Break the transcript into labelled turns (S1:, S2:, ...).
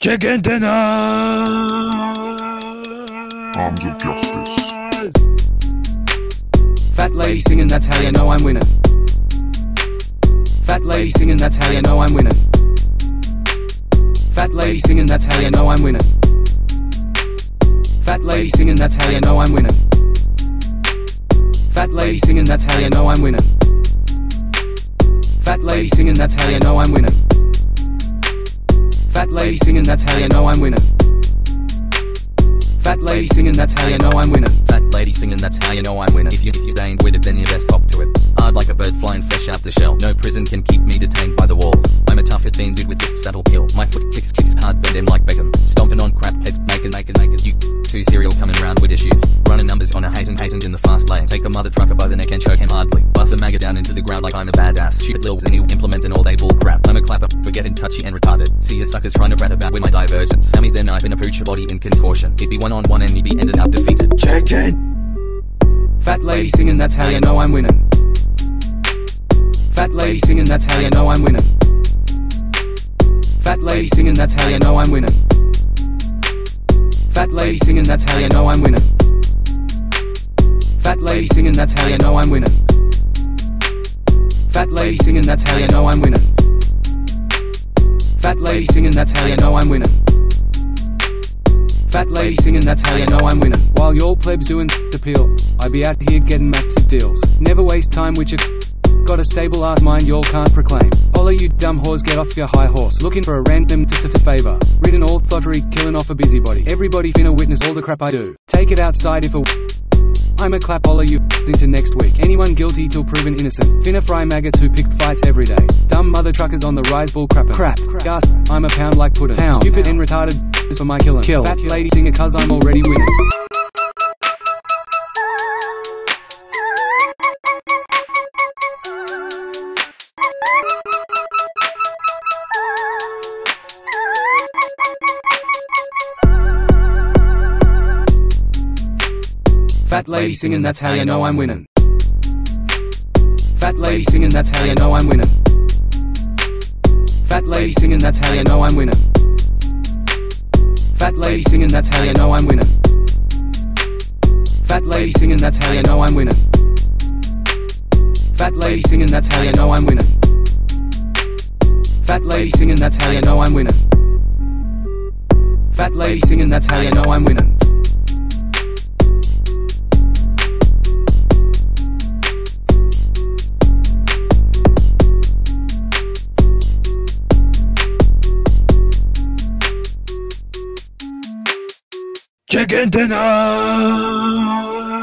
S1: Chicken dinner!
S2: Arms of justice.
S3: Fat lady singing, that's how you know I'm winning. Fat lady singing, that's how you know I'm winning. Fat lady singing, that's how you know I'm winning. Fat lady singing, that's how you know I'm winning. Fat lady singing, that's how you know I'm winning. Fat lady singing, that's how you know I'm winning. Fat lady singing, that's how you know I'm winning. Fat lady singing, that's how you know I'm winning.
S4: Fat lady singing, that's how you know I'm winning. If you ain't with it, then you best hop to it. Hard like a bird flying fresh out the shell. No prison can keep me detained by the walls. I'm a tough 15 dude with this saddle kill. My foot kicks hard, bend him like Beckham. Stomping on crap heads, naked. You two serial coming round with issues. Running numbers on a hazen in the fast lane. Take a mother trucker by the neck and choke him hardly. Bust a maggot down into the ground like I'm a badass. Stupid lils and you implementing all they bull crap. I'm a clapper for getting touchy and retarded. See you suckers trying to rat about with my divergence. Sammy then I've been a pooch your body in contortion. It'd be one-on-one and you'd be ended up defeated.
S1: Chicken!
S3: Fat lady singing, that's how you know I'm winning. Fat lady singing, that's how you know I'm winning. Fat lady singing, that's how you know I'm winning. Fat lady singing, that's how you know I'm winning. Fat lady singing, that's how you know I'm winning. Fat lady singing, that's how you know I'm winning. Fat lady singing, that's how you know I'm winning. Fat lady singing, that's how you know I'm winning.
S5: While y'all plebs doing appeal, I be out here getting massive deals. Never waste time with your got a stable ass mind y'all can't proclaim. All of you dumb whores, get off your high horse. Looking for a random favor. Written all thottery, killing off a busybody. Everybody finna witness all the crap I do. Take it outside if a I'ma clap all of you into next week. Anyone guilty till proven innocent. Finna fry maggots who pick fights every day. Dumb mother truckers on the rise, bull crapper. Crap. Gas. I'm a pound like puddin'. Stupid and retarded is for my killin'. Fat lady singer, cause I'm already winning.
S3: Fat lady singing, that's how you know I'm winning. Fat lady singing, that's how you know I'm winning. Fat lady singing, that's how you know I'm winning. Fat lady singing, that's how you know I'm winning. Fat lady singing, that's how you know I'm winning. Fat lady singing, that's how you know I'm winning. Fat lady singing, that's how you know I'm winning. Fat lady singing, that's how you know I'm winning.
S1: Chicken dinner!